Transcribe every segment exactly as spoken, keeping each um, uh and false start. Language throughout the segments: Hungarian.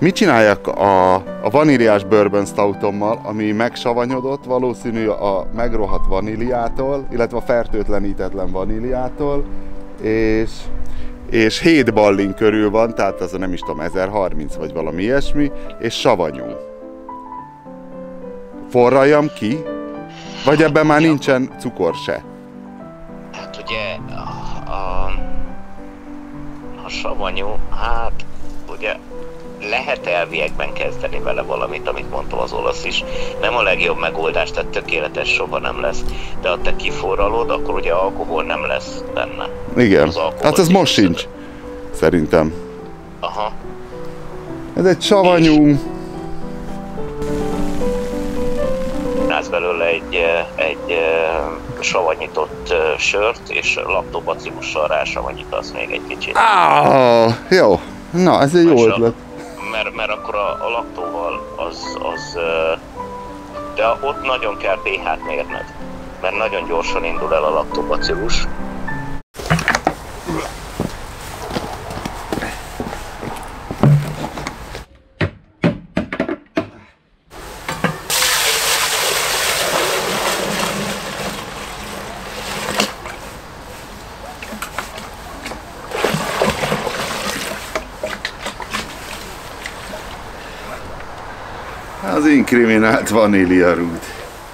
Mit csináljak a, a vaníliás bourbon stoutommal, ami megsavanyodott, valószínű a megrohadt vaníliától, illetve a fertőtlenítetlen vaníliától, és, és hét ballin körül van, tehát az a nem is tudom, ezerharminc vagy valami ilyesmi, és savanyú. Forraljam ki? Vagy ebben már nincsen cukor se? Hát ugye a, a, a savanyú, hát ugye lehet elviekben kezdeni vele valamit, amit mondtam az olasz is. Nem a legjobb megoldás, tehát tökéletes soha nem lesz. De ha te kiforralod, akkor ugye alkohol nem lesz benne. Igen, hát ez most sincs, szerintem. Aha. Ez egy savanyú... Csinálsz belőle egy, egy savanyított sört, és laktobacillussal rásavanyítasz még egy kicsit. Ah, jó, na ez egy jó ötlet. Mert, mert akkor a, a laktóval az, az... De ott nagyon kell pH-t mérned, mert nagyon gyorsan indul el a laktobacillus. Az inkriminált vaníliarút.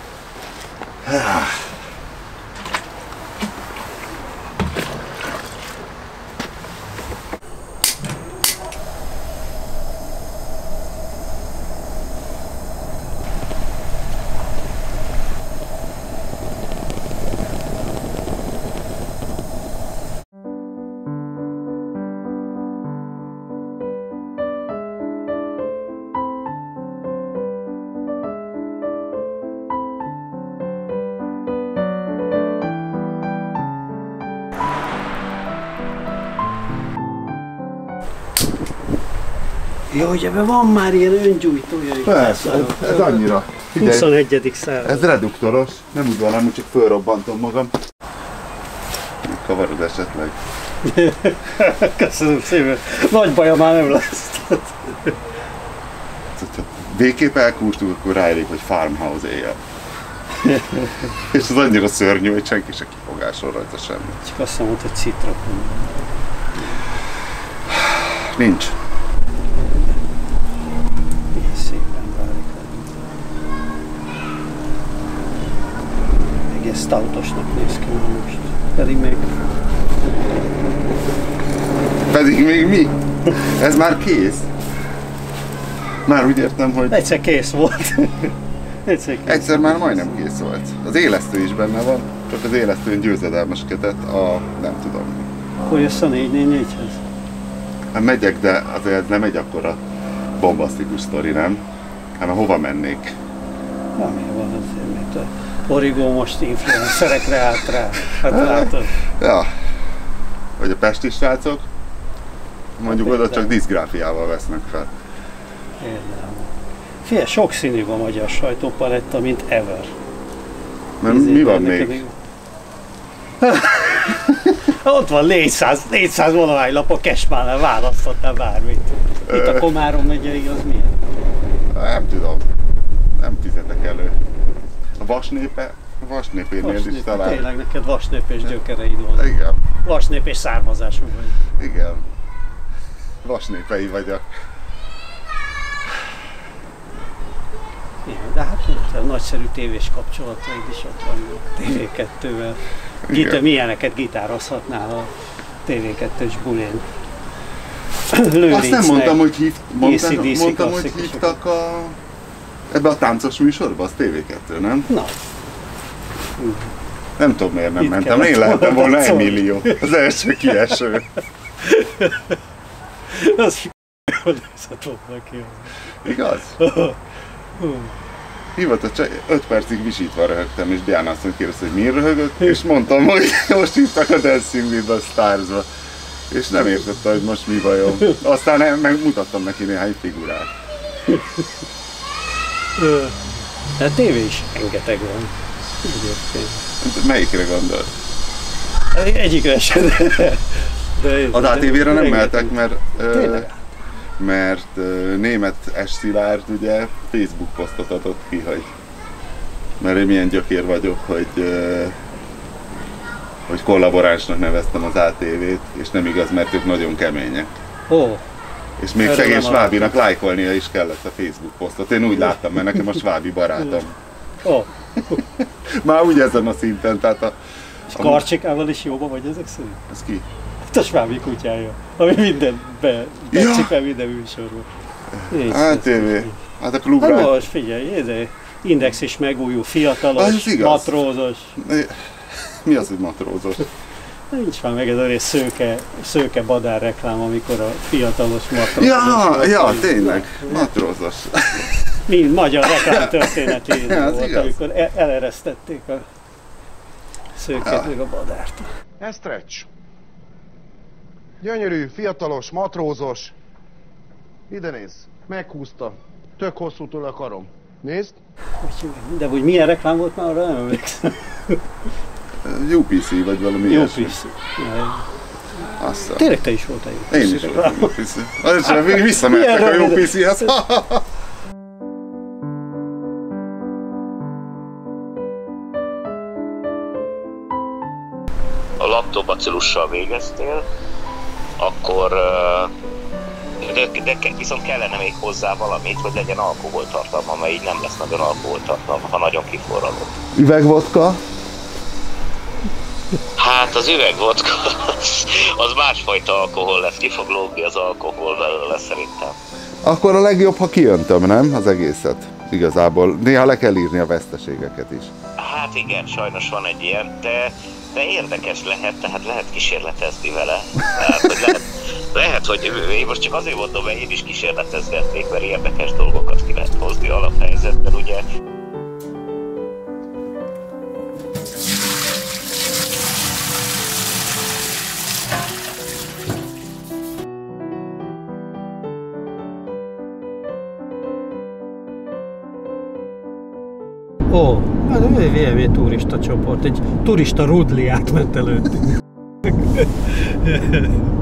Jó, hogy ebben van már ilyen öngyújtója is. Persze, ez, ez annyira. huszonegyedik század. Ez reduktoros, nem úgy van, nem csak fölrobbantom magam. Kavarod esetleg. Köszönöm szépen. Nagy baja már nem lesz. Végképp elkúrtuk, akkor ráérik, hogy farmhouse éjjel. És ez annyira szörnyű, hogy senki se kifogásol rajta semmi. Csak azt mondod, hogy citrakon. Nincs. Milyen szépen válik. Egész stoutosnak néz ki már most. Pedig még... Pedig még mi? Ez már kész? Már úgy értem, hogy... Egyszer kész volt. Egyszer, kész Egyszer már majdnem kész volt. Az élesztő is benne van, csak az élesztőn győzedelmeskedett a... nem tudom. Hol jössz a négy négy négyhez? Hát megyek, de azért nem egy akkora bombasztikus sztori, nem? Hát hova mennék? Ami van azért, mint a Origo most influencerekre állt rá. Hát látod? Ja. Vagy a pesti srácok? Mondjuk hát, oda csak diszgráfiával vesznek fel. Például. Figyelj, sokszínű a magyar sajtópaletta, mint ever. Mert mi van még? Ott van négyszáz, négyszáz valahány lap a Cashmannel, választhatnál bármit. Itt a Komárom megyei az milyen? Nem tudom. Nem fizetek elő. A vasnépe? A vasnépénél is talán. Tényleg neked vasnépés gyökereid van. Igen. Vasnépés származású vagy. Igen. Vasnépei vagyok. Igen, de hát a nagyszerű tévés kapcsolataid is ott vannak té vé kettővel. Gita, milyeneket gitározhatnál a té vé kettős bulén? Azt nem mondtam, hogy, hív, mondtam, mondtam, hogy hívtak a, ebbe a táncos műsorba, az té vé kettő, nem? Na. Nem tudom, miért nem Itt mentem, én lehetem volna egy millió. Az első kieső. Az f***ol nézett volna ki. Igaz? Hivatott, csak öt percig visítva röhögtem, és Diana azt kérdezte, hogy miért röhögött, és mondtam, hogy most hívtak a Dancing with the Stars-ba. És nem értette, hogy most mi bajom. Aztán megmutattam neki néhány figurát. De a tévé is rengeteg van. Melyikre gondolt? Egyikre sem. Az á té vére nem mehetek, mert uh, mert német S. Szilárd ugye Facebook posztot adott ki, hogy mert én milyen gyökér vagyok, hogy hogy kollaboránsnak neveztem az á té vét, és nem igaz, mert ők nagyon kemények. Ó. És még szegény Svábinak lájkolnia is kellett a Facebook posztot. Én úgy láttam, mert nekem a svábi barátom. Ó. Már úgy ezen a szinten, tehát a... És Karcsikával is jóba vagy ezek szerint? Ez ki? Hát a svábi kutyája, ami mindenbe tetszik, ja. Minden műsorban. á té vé, hát a klubra... Hát most figyelj, ez Index is megújul, fiatalos, matrózos. Mi az, hogy matrózos? Nincs már meg ez a rész szőke, szőke badár reklám, amikor a fiatalos matrózos. Ja, ja, tényleg, matrózos. Mind magyar reklám történeti ja, volt, igaz. Amikor el eleresztették a szőkét ja. meg a badárt. Ez stretch. Gyönyörű, fiatalos, matrózos. Ide nézz, meghúzta. Tök hosszú tőle a karom. Nézd. De hogy milyen reklám volt már, arra nem emlékszem. U P C vagy valami ilyesmi. U P C. Aztán. Tényleg te is voltál U P C. Én is voltam U P C. Azért még visszamehettek a U P C-hez. A laktobacillussal végeztél, akkor de, de viszont kellene még hozzá valamit, hogy legyen alkoholtartalma, mert így nem lesz nagyon alkoholtartalma, ha nagyon kiforralod. Üvegvodka? Hát az üvegvodka az, az másfajta alkohol lesz, ki fog lógni az alkohol belőle szerintem. Akkor a legjobb, ha kiöntöm, nem? Az egészet. Igazából. Néha le kell írni a veszteségeket is. Hát igen, sajnos van egy ilyen, de, de érdekes lehet, tehát lehet kísérletezni vele. Tehát, hogy lehet, lehet, hogy én most csak azért mondom, mert én is kísérletezgetnék, mert érdekes dolgokat ki lehet hozni alaphelyzetben, ugye. Ó, hát egy vé em é turista csoport, egy turista rudli átment előttünk.